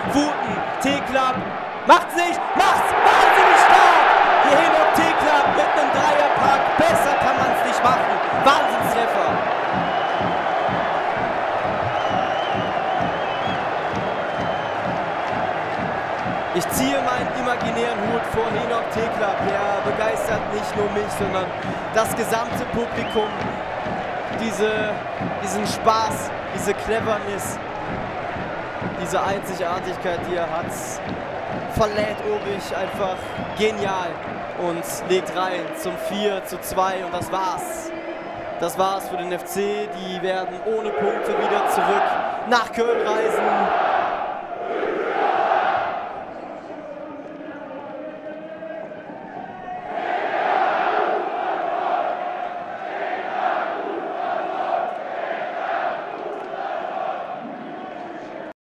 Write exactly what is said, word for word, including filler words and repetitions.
Wuten, T-Club, macht's nicht, macht's wahnsinnig stark! Die Henok T-Club mit einem Dreierpack, besser kann man's nicht machen. Wahnsinnstreffer! Ich ziehe meinen imaginären Hut vor Henok T-Club. Der begeistert nicht nur mich, sondern das gesamte Publikum. Diese, diesen Spaß, diese Cleverness, diese Einzigartigkeit, die er hat, verlädt Obig einfach genial und legt rein zum vier zu zwei und das war's. Das war's für den F C. Die werden ohne Punkte wieder zurück nach Köln reisen.